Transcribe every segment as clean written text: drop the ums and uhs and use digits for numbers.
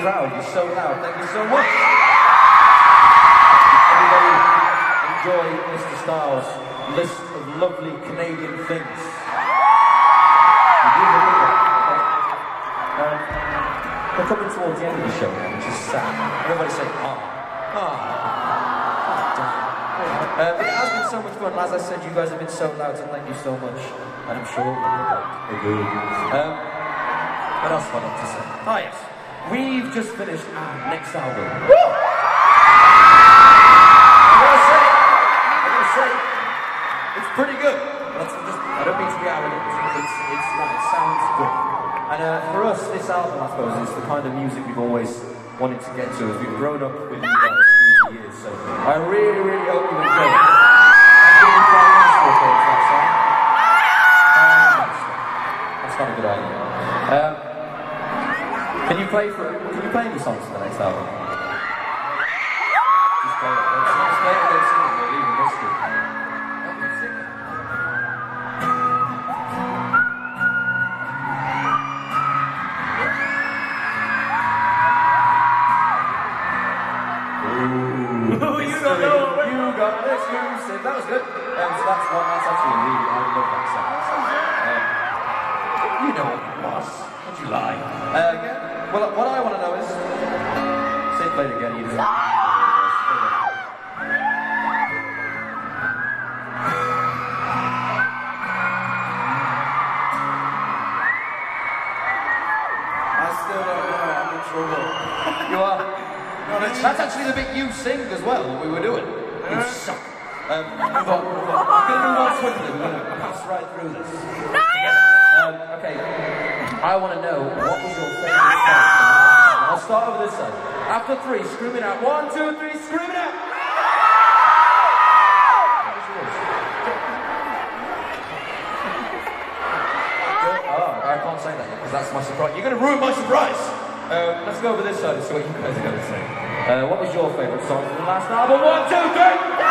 crowd. You're so loud. Thank you so much. Everybody enjoy Mr. Styles' list of lovely Canadian things. We're coming towards the end of the show now, which is sad. Everybody say, but it has been so much fun. As I said, you guys have been so loud, so thank you so much. And I'm sure what else have I got to say? Oh yes, we've just finished our next album. Woo! I'm gonna say, it's pretty good. I don't mean to be arrogant. It sounds good. And for us, this album, I suppose, is the kind of music we've always wanted to get to as we've grown up with you guys through the years. So I really, really hope you enjoy it. That's not a good idea. Can you play any songs for the next album? Just play it. Just play it and then sing it. We're leaving this group. That was good. So that's actually really, I love that song. You know what it was. Don't you lie? Well, what I want to know is, say play it again, you do. I still don't know, I'm in trouble. You are? No, that's actually the bit you sing as well, what we were doing. You suck. We're going to move on swiftly. We're going to pass right through this. Okay, I want to know, what was your favourite song? I'll start over this side. After 3, scream it out. 1, 2, 3, scream it out! What was yours? Oh, I can't say that yet, because that's my surprise. You're going to ruin my surprise! Let's go over this side and see what you guys are going to say. What was your favourite song from the last album? 1, 2, 3!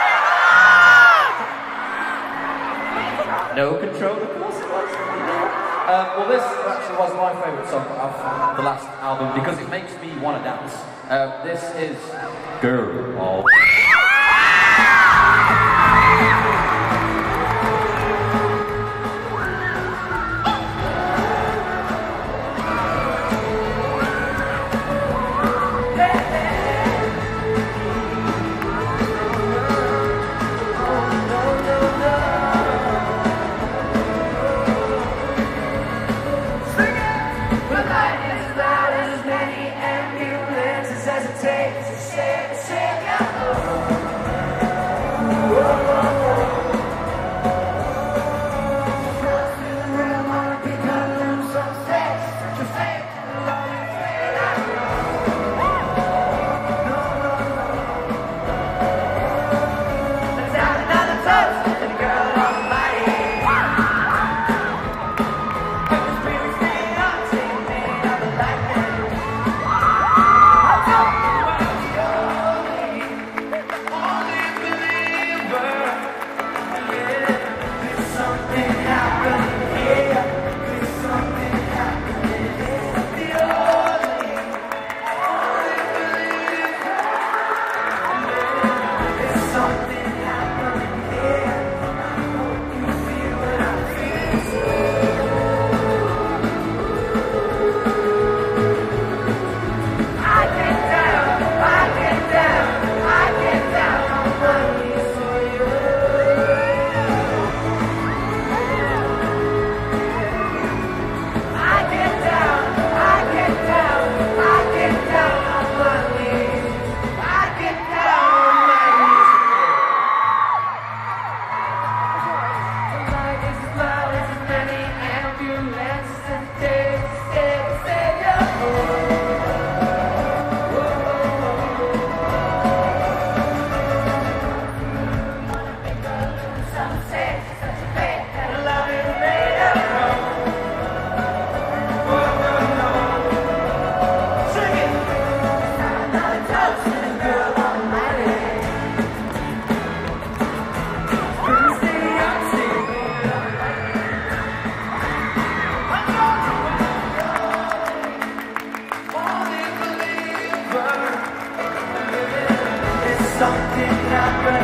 No Control, of course it was. Well, this actually was my favourite song of the last album because it makes me want to dance. This is Girl. something happened.